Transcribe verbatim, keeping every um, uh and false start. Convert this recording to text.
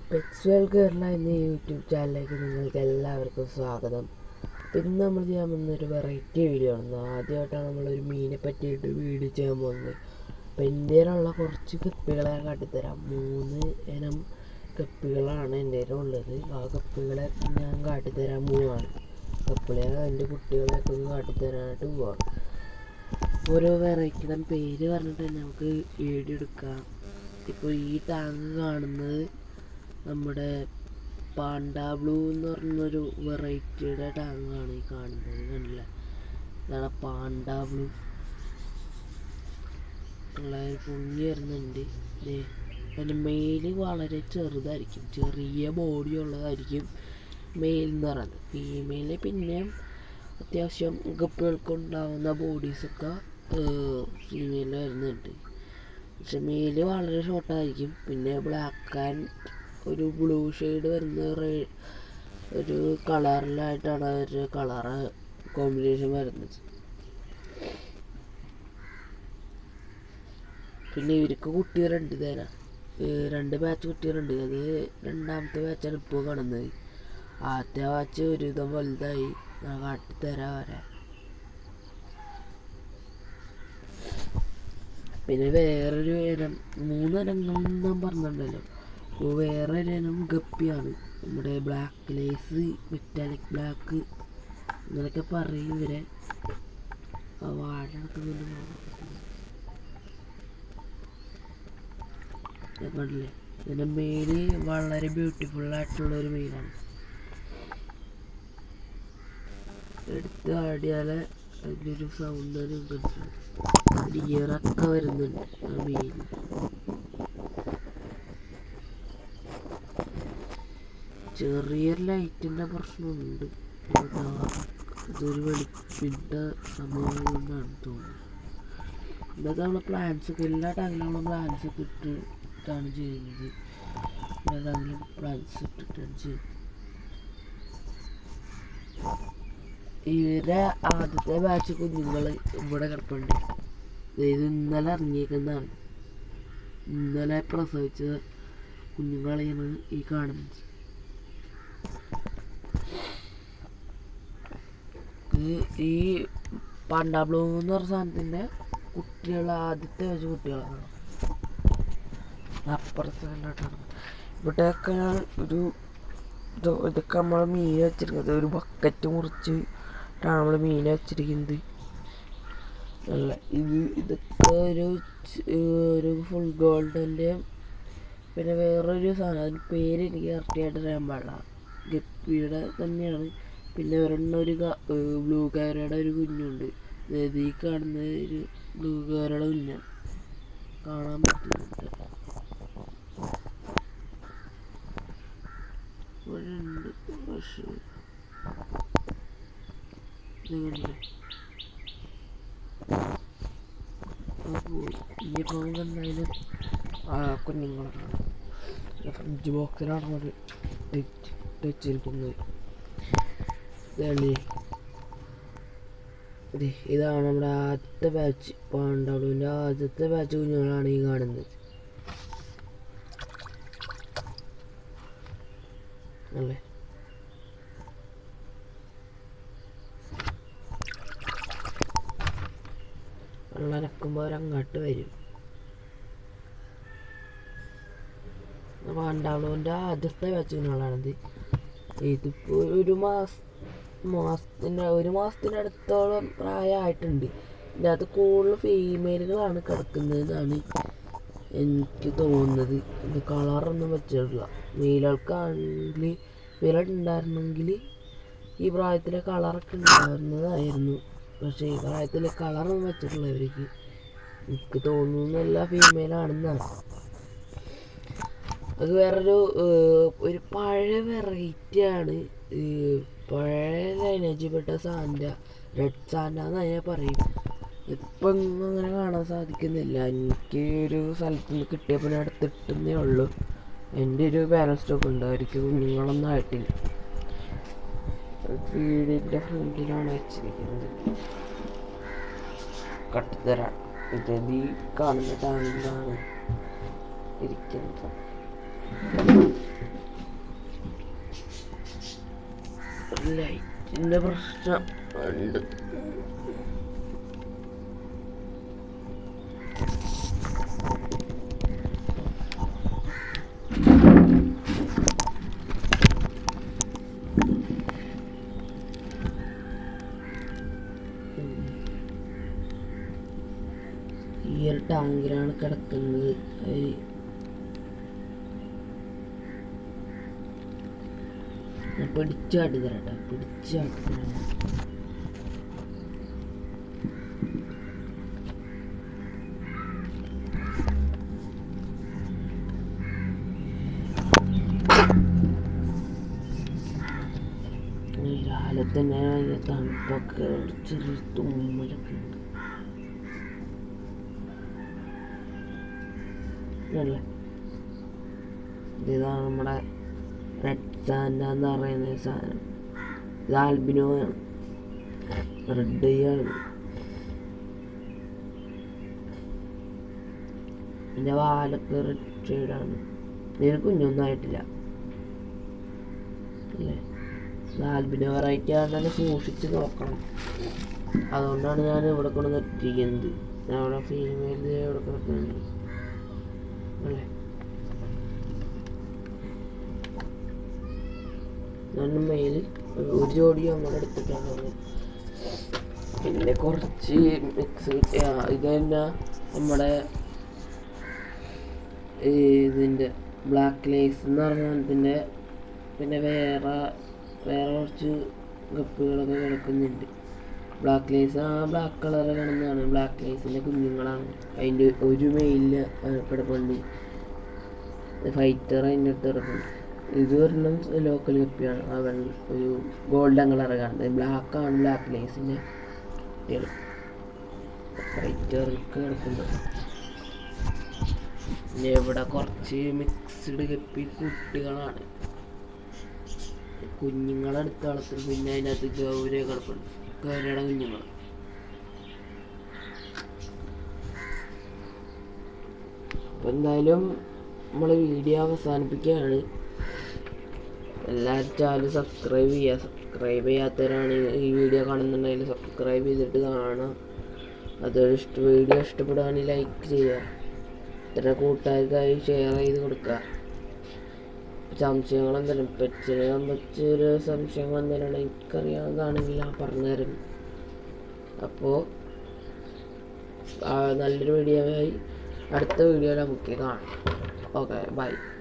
Pets world Kerala എന്ന YouTube ചാനലിലേക്ക് നിങ്ങൾക്ക് എല്ലാവർക്കും സ്വാഗതം. പിന്നെ നമ്മൾ ചെയ്യാൻ പോകുന്ന ഒരു വെറൈറ്റി വീഡിയോ ആണ്. ആദ്യമായിട്ടാണ് നമ്മളൊരു മീനെ പറ്റിയിട്ട് വീഡിയോ ചെയ്യാൻ പോകുന്നത്. അപ്പം ഇന്ത്യയിലുള്ള കുറച്ച് കപ്പികളെ കാട്ടിത്തരാം. മൂന്ന് ഇനം കപ്പികളാണ് എൻ്റെ ഉള്ളത്. ആ കപ്പികളെ ഞാൻ കാട്ടിത്തരാൻ പോവാണ്. കപ്പികളെ എൻ്റെ കുട്ടികളെയൊക്കെ ഒന്ന് കാട്ടിത്തരാനായിട്ട് പോവാണ്. ഓരോ വെറൈറ്റിയുടെ പേര് പറഞ്ഞിട്ട് തന്നെ നമുക്ക് വീഡിയോ എടുക്കാം. ഇപ്പോൾ ഈ ടാങ്ക് കാണുന്നത് നമ്മുടെ പാണ്ട ബ്ലൂ എന്ന് പറഞ്ഞൊരു വെറൈറ്റിയുടെ ടാങ്കാണ് ഈ കാണുന്നത്. കണ്ടില്ല, ഇതാണ് പാണ്ട ബ്ലൂ. പിള്ളേർ പൊങ്ങി വരുന്നുണ്ട്. അതിൻ്റെ മെയില് വളരെ ചെറുതായിരിക്കും, ചെറിയ ബോഡി ഉള്ളതായിരിക്കും മെയിൽ എന്ന് പറയുന്നത്. ഫീമെയില് പിന്നെയും അത്യാവശ്യം ഗപ്പികൾക്കുണ്ടാവുന്ന ബോഡീസൊക്കെ ഫീമെയിൽ വരുന്നുണ്ട്. പക്ഷെ മെയില് വളരെ ഷോർട്ടായിരിക്കും. പിന്നെ ബ്ലാക്ക് ആൻഡ് ഒരു ബ്ലൂ ഷെയ്ഡ് വരുന്ന ഒരു കളറിലായിട്ടാണ് ഒരു കളറ് കോമ്പിനേഷൻ വരുന്നത്. പിന്നെ ഇവർക്ക് കുട്ടികളുണ്ട്, തരാം രണ്ട് ബാച്ച് കുട്ടികളുണ്ട്. അത് രണ്ടാമത്തെ ബാച്ചാണ് ഇപ്പോൾ കാണുന്നത്. ആദ്യത്തെ ബാച്ച് ഒരുവിധം വലുതായി. ഞാൻ കാട്ടിത്തരാം വരെ. പിന്നെ വേറൊരു ഇനം, മൂന്നിനങ്ങൾ ഞാൻ പറഞ്ഞിട്ടുണ്ടല്ലോ. അപ്പോൾ വേറൊരു ഇനം ഗപ്പിയാണ് നമ്മുടെ ബ്ലാക്ക് ലേസ്, മെറ്റാലിക് ബ്ലാക്ക് അങ്ങനെയൊക്കെ പറയും ഇവരെ. വാഴ കണ്ടില്ലേ, ഇതിൻ്റെ മെയില് വളരെ ബ്യൂട്ടിഫുള്ളായിട്ടുള്ളൊരു മെയിലാണ്. എടുത്ത് ആടിയാൽ അതിൻ്റെ ഒരു സൗണ്ട് ഇയറൊക്കെ വരുന്നുണ്ട് ആ മെയിൻ. ചെറിയൊരു ലൈറ്റിൻ്റെ പ്രശ്നമുണ്ട്. ഇതൊരു വെളുപ്പിട്ട സമയം കൊണ്ടാണ് തോന്നുന്നത്. ഇതൊക്കെ നമ്മൾ പ്ലാന്റ്സൊക്കെ എല്ലാ ടാങ്കിലും നമ്മൾ പ്ലാന്റ്സൊക്കെ ഇട്ടിട്ടാണ് ചെയ്യുന്നത്. എല്ലാ ടാങ്കിലും പ്ലാന്റ്സ് ഇട്ടിട്ടാണ് ചെയ്യുന്നത്. ഇവരെ ആദ്യത്തെ ബാച്ച് കുഞ്ഞുങ്ങൾ ഇവിടെ കിടപ്പുണ്ട്. ഇത് ഇന്നലെ ഇറങ്ങിയേക്കുന്നതാണ്. ഇന്നലെ പ്രസവിച്ച കുഞ്ഞുങ്ങളെയാണ് ഈ കാണുന്നത്. ഈ പാണ്ട ബ്ലൂ എന്ന് പറഞ്ഞ സാധനത്തിൻ്റെ കുട്ടികൾ ആദ്യത്തെ വെച്ച് കുട്ടികളാണ്. അപ്പുറത്തേട്ടാണ് ഇവിടെയൊക്കെ ഒരു ഇതൊക്കെ നമ്മൾ മീൻ വെച്ചിരിക്കുന്നത്. ഒരു ബക്കറ്റ് മുറിച്ചിട്ടാണ് നമ്മൾ മീൻ വെച്ചിരിക്കുന്നത്. അല്ല ഇത് ഇതൊക്കെ ഒരു ഒരു ഫുൾ ഗോൾഡിൻ്റെ പിന്നെ വേറൊരു സാധനം, അതിന് പേര് എനിക്ക് കറക്റ്റായിട്ട് അറിയാൻ പാടില്ല. ഗപ്പിയുടെ തന്നെയാണ്. പിന്നെ ഒരെണ്ണം ഒരു ബ്ലൂ കാരയുടെ ഒരു കുഞ്ഞുണ്ട്. അതായത് ഈ കാണുന്ന ഒരു ബ്ലൂ കാരയുടെ കുഞ്ഞാണ്, കാണാൻ പറ്റുന്നുണ്ട്. ഇവിടെ ഉണ്ട് പക്ഷേ ഇതുണ്ട്. ഇനിയിപ്പോൾ കണ്ടതിന് കുഞ്ഞുങ്ങളാണ്. ഫ്രിഡ്ജ് ബോക്സിലാണ് അത് വെച്ചിരിക്കുന്നത്. ഇതാണ് നമ്മുടെ ആദ്യത്തെ ബാച്ച് പാണ്ടാളുവിൻ്റെ ആദ്യത്തെ ബാച്ച് കുഞ്ഞുങ്ങളാണ് ഈ കാണുന്നത്. അല്ലേ, വെള്ളം നനക്കുമ്പോൾ അവരങ്ങോട്ട് വരും. പാണ്ടാളുവിൻ്റെ ആദ്യത്തെ ബാച്ച് കുഞ്ഞുങ്ങളാണിത്. ഇതിപ്പോൾ ഒരു മാസം മാസത്തിൻ്റെ ഒരു മാസത്തിൻ്റെ അടുത്തോളം പ്രായമായിട്ടുണ്ട്. ഇതിൻ്റെ അകത്ത് കൂടുതൽ ഫീമെയിലുകളാണ് കിടക്കുന്നതെന്നാണ് എനിക്ക് തോന്നുന്നത്. ഇത് കളറൊന്നും വെച്ചിട്ടില്ല. മെയിലുകൾക്കാണെങ്കിൽ വിരലുണ്ടായിരുന്നെങ്കിൽ ഈ പ്രായത്തിലെ കളറൊക്കെ ഉണ്ടായിരുന്നതായിരുന്നു. പക്ഷേ ഈ പ്രായത്തിൽ കളറൊന്നും വെച്ചിട്ടില്ല ഇവർക്ക്. എനിക്ക് തോന്നുന്നു എല്ലാ ഫീമെയിലാണെന്നാണ്. അത് വേറൊരു ഒരു പഴയ വെറൈറ്റിയാണ്. പഴയ ലൈനേജിൽപ്പെട്ട സാൻഡ, റെഡ് സാൻഡ എന്ന് ഞാൻ പറയും. ഇപ്പം അങ്ങനെ കാണാൻ സാധിക്കുന്നില്ല. എനിക്ക് ഒരു സ്ഥലത്ത് നിന്ന് കിട്ടിയപ്പോൾ ഞാൻ അടുത്തിട്ടേ ഉള്ളൂ. എൻ്റെ ഒരു ബാലൻസ് സ്റ്റോക്ക് ഉണ്ട്, അവർക്ക് കുഞ്ഞുങ്ങളൊന്നും ആയിട്ടില്ല. വീടിൻ്റെ ഫ്രണ്ടിലാണ് വെച്ചിരിക്കുന്നത്. കട്ടിത്തരാണ് ഇത്. ഈ കാണുന്ന ടാങ്കിലാണ് ഇരിക്കുന്നത്. ലൈറ്റിൻ്റെ പ്രശ്നം ഉണ്ട്. ഈ ഒരു ടാങ്കിലാണ് കിടക്കുന്നത്. പിടിച്ചാട്ടി തരട്ടെ, പിടിച്ചാട്ടി തരാം. രാവിലെ തന്നെ തണുപ്പൊക്കെ ചെറിയ തുമ്മലൊക്കെ ഉണ്ട് അല്ലേ. ഇതാണ് നമ്മുടെ റെഡ് സാൻഡ എന്ന് പറയുന്ന സാധനം. ഇത് ആൽബിനോ ആണ്, റെഡ് ആണ്. എൻ്റെ വാലൊക്കെ റെഡ് ഷെയ്ഡാണ്. ഇതിന് കുഞ്ഞൊന്നും ആയിട്ടില്ല അല്ലേ. ഇത് ആൽബിനോ വെറൈറ്റി ആണെന്ന് സൂക്ഷിച്ച് നോക്കണം. അതുകൊണ്ടാണ് ഞാൻ ഇവിടെ കൊണ്ട് നിർത്തിയിരിക്കുന്നത്. അവിടെ ഫീമെയിൽ ഇവിടെ കിടക്കുന്നുണ്ട് അല്ലേ. ഞാൻ മെയിൽ ഒരു ജോഡി അങ്ങനെ എടുത്തിട്ടാണ്. പിന്നെ കുറച്ച് മിക്സ് ഇത് തന്നെ നമ്മുടെ ഇതിൻ്റെ ബ്ലാക്ക് ലേസ് എന്ന് പറഞ്ഞാൽ പിന്നെ പിന്നെ വേറെ വേറെ കുറച്ച് ഗപ്പികളൊക്കെ കിടക്കുന്നുണ്ട്. ബ്ലാക്ക് ലേസ് ആ ബ്ലാക്ക് കളർ കിടന്നതാണ് ബ്ലാക്ക് ലേസിൻ്റെ കുഞ്ഞുങ്ങളാണ്. അതിൻ്റെ ഒരു മെയിലിന് കിടപ്പുണ്ട്. ഫൈറ്റർ അതിൻ്റെ അടുത്ത് കിടപ്പുണ്ട്. ഇത് ഒരെണ്ണം ലോക്കൽ ഗപ്പിയാണ്. അവൻ ഒരു ഗോൾഡൻ കളർ കാണുന്നത്. ബ്ലാക്കാണ് ബ്ലാക്ക് ലേസിൻ്റെ കുട്ടികൾ. ഫൈറ്റർക്ക് കിടക്കുന്നത്. പിന്നെ ഇവിടെ കുറച്ച് മിക്സ്ഡ് ഗപ്പി കുട്ടികളാണ്. കുഞ്ഞുങ്ങളെടുത്ത് വളർത്തും. പിന്നെ അതിനകത്ത് ഗൗര കിടപ്പുണ്ട്, ഗൗരയുടെ കുഞ്ഞുങ്ങൾ. അപ്പം എന്തായാലും നമ്മൾ വീഡിയോ അവസാനിപ്പിക്കുകയാണ്. എല്ലാവരും ചാനൽ സബ്സ്ക്രൈബ് ചെയ്യുക. സബ്സ്ക്രൈബ് ചെയ്യാത്തവരാണ് ഈ വീഡിയോ കാണുന്നുണ്ടെങ്കിൽ സബ്സ്ക്രൈബ് ചെയ്തിട്ട് കാണാം. അതൊരു ഇഷ്ട വീഡിയോ ഇഷ്ടപ്പെടുകയാണെങ്കിൽ ലൈക്ക് ചെയ്യുക. ഇത്ര കൂട്ടുകാർക്കായി ഷെയർ ചെയ്ത് കൊടുക്കുക. സംശയങ്ങൾ എന്തെങ്കിലും പെറ്റ്സിനെ സംബന്ധിച്ചൊരു സംശയങ്ങൾ എന്തെങ്കിലും എനിക്കറിയാവുന്നതാണെങ്കിൽ ആ പറഞ്ഞുതരും. അപ്പോൾ നല്ലൊരു വീഡിയോ ആയി അടുത്ത വീഡിയോയിൽ നമുക്ക് കാണാം. Okay, by.